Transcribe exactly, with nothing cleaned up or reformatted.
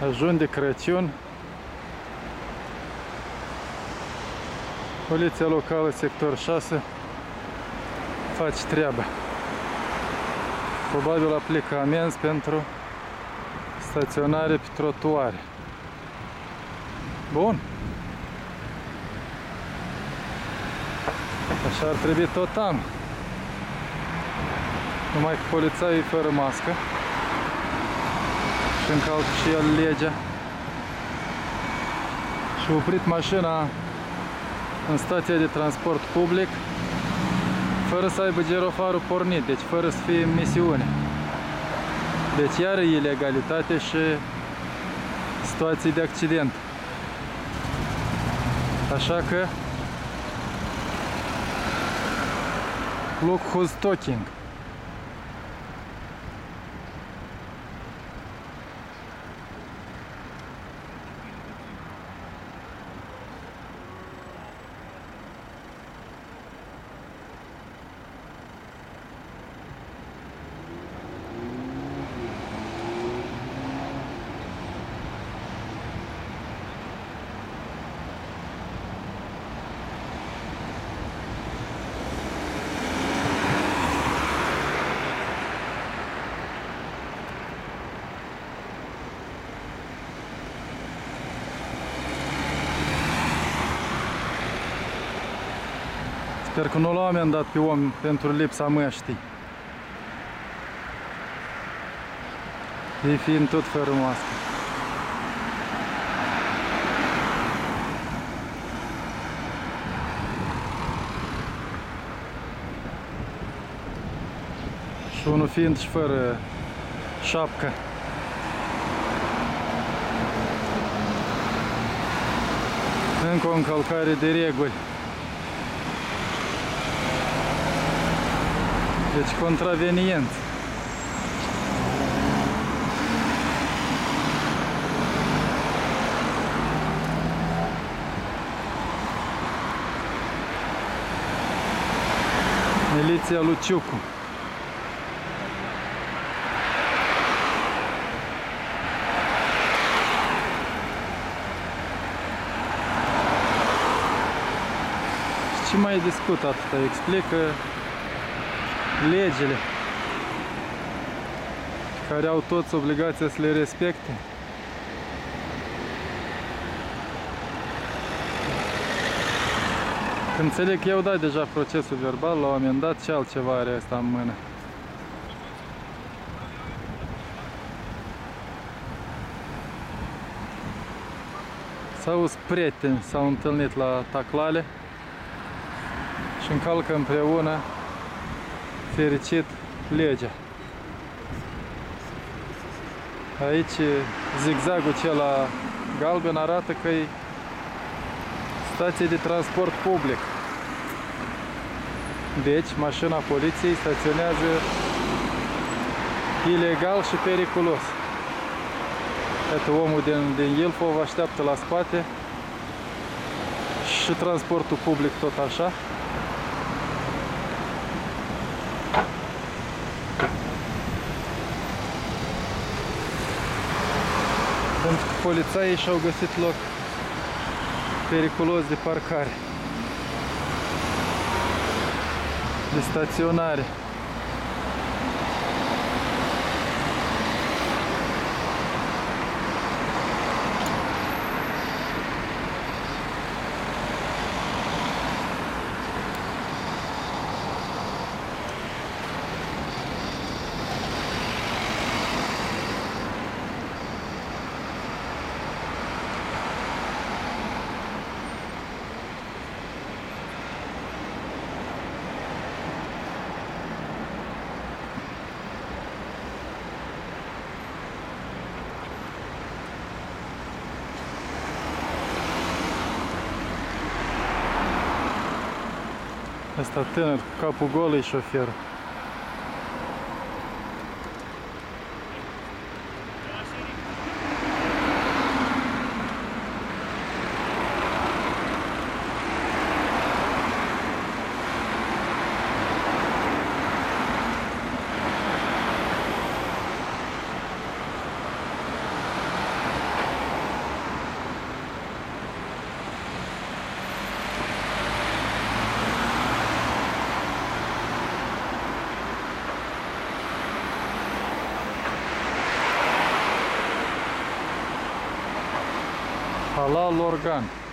Ajun de Crăciun. Poliția locală, sector șase, face treaba. Probabil aplică amenzi pentru staționare pe trotuare. Bun. Așa ar trebui tot anul. Numai că polițaiul e fără mască și încalcă și el legea. Și a oprit mașina în stația de transport public fără să aibă girofarul pornit, deci fără să fie în misiune. Deci iar e ilegalitate și situații de accident. Așa că look who's talking. Sper că nu l-au amendat pe om pentru lipsa măștii. Ei fiind tot fără mască. Și unul fiind și fără șapcă. Încă o încălcare de reguli. Deci contravenient. Miliția Luciucu. Și ce mai discut atâta? Explică legile care au toți obligația să le respecte. Când înțeleg că i-au dat deja procesul verbal, l-au amendat și altceva are asta în mână. Sau prieteni s-au întâlnit la Taclale și încalcă împreună fericit legea. Aici zigzagul cel galben arată că e stație de transport public. Deci mașina poliției staționează ilegal și periculos. Iată, omul din, din Ilfov așteaptă la spate și transportul public tot așa. Pentru că polițaii și-au găsit loc periculos de parcare, de staționare. Asta tânăr, cu capul gol, e șofer. Halal organ.